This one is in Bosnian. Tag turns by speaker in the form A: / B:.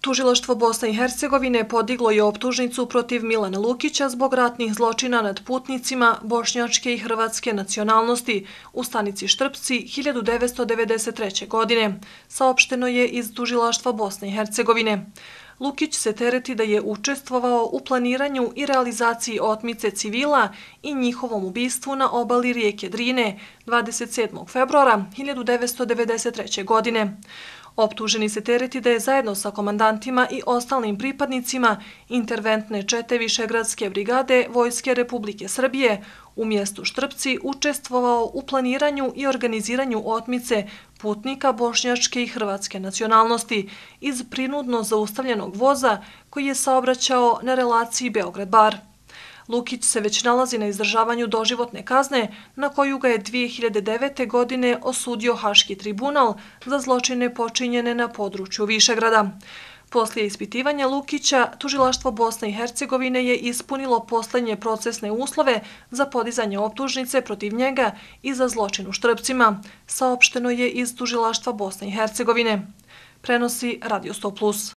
A: Tužilaštvo Bosne i Hercegovine podiglo je optužnicu protiv Milana Lukića zbog ratnih zločina nad putnicima bošnjačke i hrvatske nacionalnosti u stanici Štrpci 1993. godine, saopšteno je iz Tužilaštva Bosne i Hercegovine. Lukić se tereti da je učestvovao u planiranju i realizaciji otmice civila i njihovom ubistvu na obali rijeke Drine 27. februara 1993. godine. Optuženi se tereti da je zajedno sa komandantima i ostalim pripadnicima interventne čete Višegradske brigade Vojske Republike Srbije u mjestu Štrpci učestvovao u planiranju i organiziranju otmice putnika bošnjačke i hrvatske nacionalnosti iz prinudno zaustavljenog voza koji je saobraćao na relaciji Beograd-Bar. Lukić se već nalazi na izdržavanju doživotne kazne na koju ga je 2009. godine osudio Haški tribunal za zločine počinjene na području Višegrada. Poslije ispitivanja Lukića, Tužilaštvo Bosne i Hercegovine je ispunilo posljednje procesne uslove za podizanje optužnice protiv njega i za zločin u Štrpcima, saopšteno je iz Tužilaštva Bosne i Hercegovine. Prenosi Radio 100+.